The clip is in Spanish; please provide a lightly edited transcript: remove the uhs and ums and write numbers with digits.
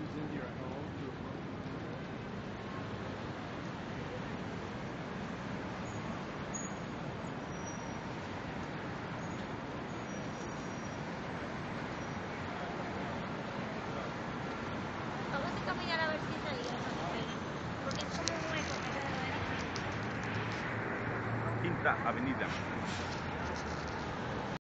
comes into your home through a phone. Vamos a caminar a ver si salía, porque es como un hueco. Quinta Avenida.